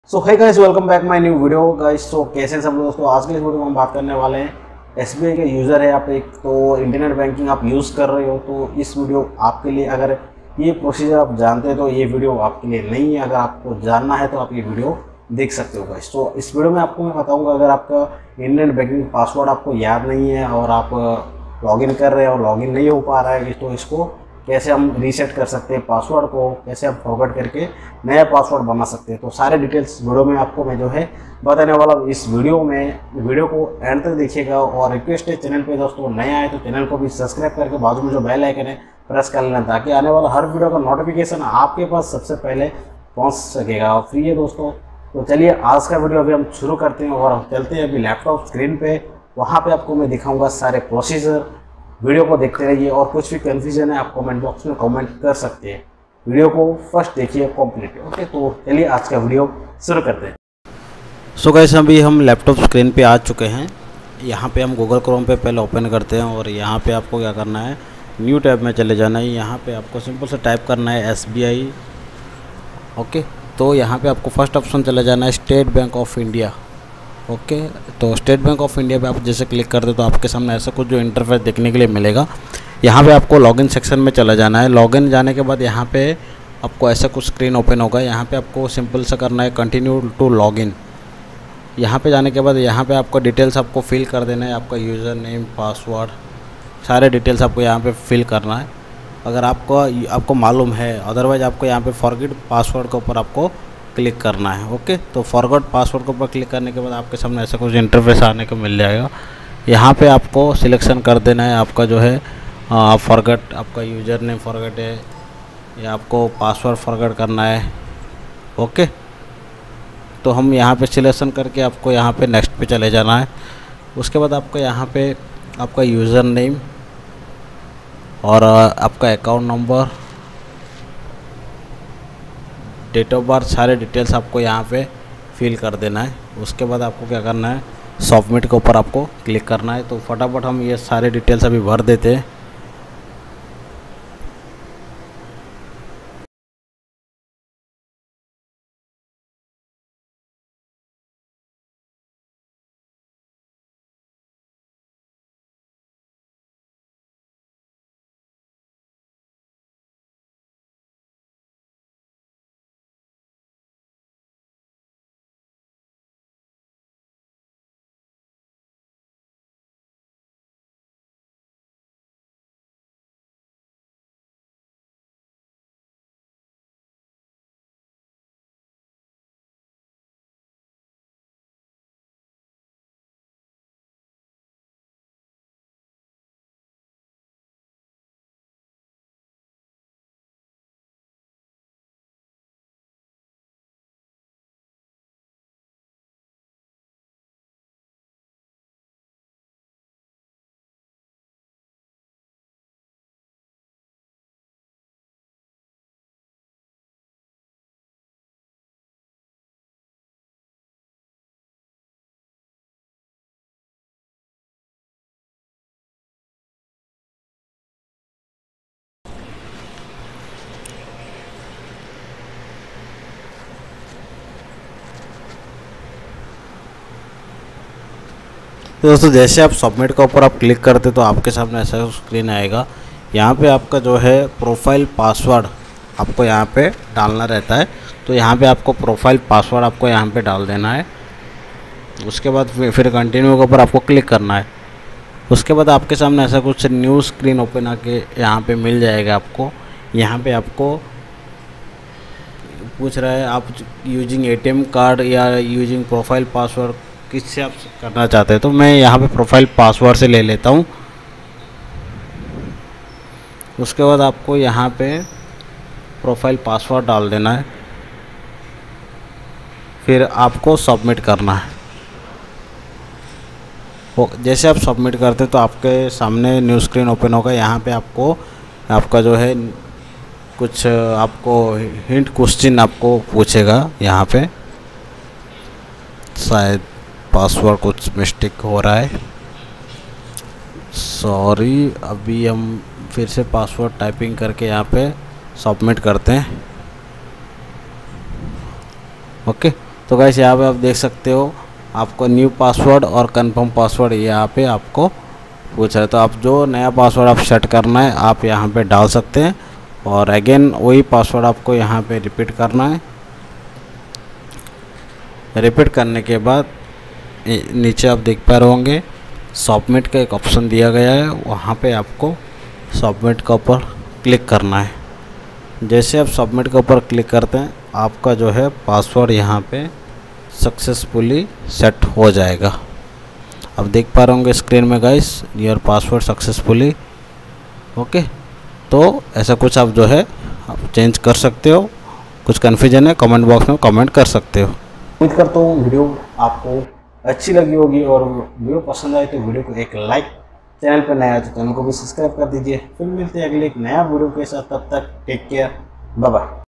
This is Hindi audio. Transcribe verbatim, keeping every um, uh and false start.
So hi guys, welcome back my new video guys. So कैसे हैं सब लोग दोस्तों। आज के इस वीडियो में हम बात करने वाले हैं एसबीआई के यूज़र है आप, एक तो इंटरनेट बैंकिंग आप यूज़ कर रहे हो तो इस वीडियो आपके लिए, अगर ये प्रोसीजर आप जानते हैं तो ये वीडियो आपके लिए नहीं है। अगर आपको जानना है तो आप ये वीडियो देख सकते हो गाइस। तो इस वीडियो में आपको मैं बताऊँगा, अगर आपका इंटरनेट बैंकिंग पासवर्ड आपको याद नहीं है और आप लॉगिन कर रहे हैं और लॉगिन नहीं हो पा रहा है, तो इसको कैसे हम रीसेट कर सकते हैं, पासवर्ड को कैसे हम फॉरवर्ड करके नया पासवर्ड बना सकते हैं। तो सारे डिटेल्स वीडियो में आपको मैं जो है बताने वाला हूं। इस वीडियो में वीडियो को एंड तक देखिएगा और रिक्वेस्ट है, चैनल पे दोस्तों नए आए तो चैनल को भी सब्सक्राइब करके बाजू में जो बेल आइकन है प्रेस कर लेना, ताकि आने वाला हर वीडियो का नोटिफिकेशन आपके पास सबसे पहले पहुँच सकेगा और फ्री है दोस्तों। तो चलिए आज का वीडियो अभी हम शुरू करते हैं और हम चलते हैं अभी लैपटॉप स्क्रीन पे। वहाँ पे आपको मैं दिखाऊंगा सारे प्रोसीजर। वीडियो को देखते रहिए और कुछ भी कन्फ्यूजन है आप कमेंट बॉक्स में कमेंट कर सकते हैं। वीडियो को फर्स्ट देखिए कंप्लीट। ओके, तो चलिए आज का वीडियो शुरू करते हैं। सो गाइस, अभी हम लैपटॉप स्क्रीन पे आ चुके हैं। यहाँ पे हम गूगल क्रोम पे पहले ओपन करते हैं और यहाँ पे आपको क्या करना है, न्यू टैब में चले जाना है। यहाँ पे आपको सिंपल से टाइप करना है एस बी आई। ओके, तो यहाँ पे आपको फर्स्ट ऑप्शन चले जाना है State Bank of India. Okay okay, तो स्टेट बैंक ऑफ इंडिया पे आप जैसे क्लिक करते तो आपके सामने ऐसा कुछ जो इंटरफेस देखने के लिए मिलेगा। यहाँ पे आपको लॉगिन सेक्शन में चला जाना है। लॉगिन जाने के बाद यहाँ पे आपको ऐसा कुछ स्क्रीन ओपन होगा। यहाँ पे आपको सिंपल सा करना है कंटिन्यू टू लॉगिन। यहाँ पे जाने के बाद यहाँ पे आपको डिटेल्स आपको फिल कर देना है, आपका यूज़र नेम, पासवर्ड, सारे डिटेल्स आपको यहाँ पर फिल करना है अगर आपको आपको मालूम है। अदरवाइज़ आपको यहाँ पर फॉरगेट पासवर्ड के ऊपर आपको क्लिक करना है। ओके, तो फॉरगेट पासवर्ड के ऊपर क्लिक करने के बाद आपके सामने ऐसा कुछ इंटरफेस आने को मिल जाएगा। यहाँ पे आपको सिलेक्शन कर देना है आपका जो है फॉरगेट, आपका यूज़र नेम फॉरगेट है या आपको पासवर्ड फॉरगेट करना है। ओके, तो हम यहाँ पे सिलेक्शन करके आपको यहाँ पे नेक्स्ट पे चले जाना है। उसके बाद आपको यहाँ पे आपका यूज़र नेम और आपका account number, date of birth, सारे डिटेल्स आपको यहाँ पे फिल कर देना है। उसके बाद आपको क्या करना है, सबमिट के ऊपर आपको क्लिक करना है। तो फटाफट हम ये सारे डिटेल्स अभी भर देते हैं। तो दोस्तों जैसे आप सबमिट के ऊपर आप क्लिक करते तो आपके सामने ऐसा स्क्रीन आएगा। यहाँ पे आपका जो है प्रोफाइल पासवर्ड आपको यहाँ पे डालना रहता है। तो यहाँ पे आपको प्रोफाइल पासवर्ड आपको यहाँ पे डाल देना है। उसके बाद फिर कंटिन्यू के ऊपर आपको क्लिक करना है। उसके बाद आपके सामने ऐसा कुछ न्यू स्क्रीन ओपन आके यहाँ पे मिल जाएगा आपको। यहाँ पे आपको पूछ रहा है आप using A T M card या यूजिंग प्रोफाइल पासवर्ड, किससे आप करना चाहते हैं। तो मैं यहाँ पे प्रोफाइल पासवर्ड से ले लेता हूँ। उसके बाद आपको यहाँ पे प्रोफाइल पासवर्ड डाल देना है, फिर आपको सबमिट करना है। जैसे आप सबमिट करते तो आपके सामने न्यू स्क्रीन ओपन होगा। यहाँ पे आपको आपका जो है कुछ आपको हिंट क्वेश्चन आपको पूछेगा। यहाँ पे शायद पासवर्ड कुछ मिस्टेक हो रहा है, सॉरी। अभी हम फिर से पासवर्ड टाइपिंग करके यहाँ पे सबमिट करते हैं। ओके, तो गाइस यहाँ पे आप देख सकते हो आपको न्यू पासवर्ड और कंफर्म पासवर्ड यहाँ पे आपको पूछा है। तो आप जो नया पासवर्ड आप सेट करना है आप यहाँ पे डाल सकते हैं और अगेन वही पासवर्ड आपको यहाँ पे रिपीट करना है। रिपीट करने के बाद नीचे आप देख पा रहे होंगे सबमिट का एक ऑप्शन दिया गया है, वहाँ पे आपको सबमिट के ऊपर क्लिक करना है। जैसे आप सबमिट के ऊपर क्लिक करते हैं आपका जो है पासवर्ड यहाँ पे सक्सेसफुली सेट हो जाएगा। अब देख पा रहे होंगे स्क्रीन में guys your password successfully okay. तो ऐसा कुछ आप जो है आप चेंज कर सकते हो। कुछ कन्फ्यूजन है कमेंट बॉक्स में कमेंट कर सकते हो। उम्मीद करता हूँ वीडियो आपको अच्छी लगी होगी और वीडियो पसंद आए तो वीडियो को एक लाइक, चैनल पर नया है तो चैनल को भी सब्सक्राइब कर दीजिए। फिर मिलते हैं अगले एक नया वीडियो के साथ, तब तक टेक केयर, बाय बाय।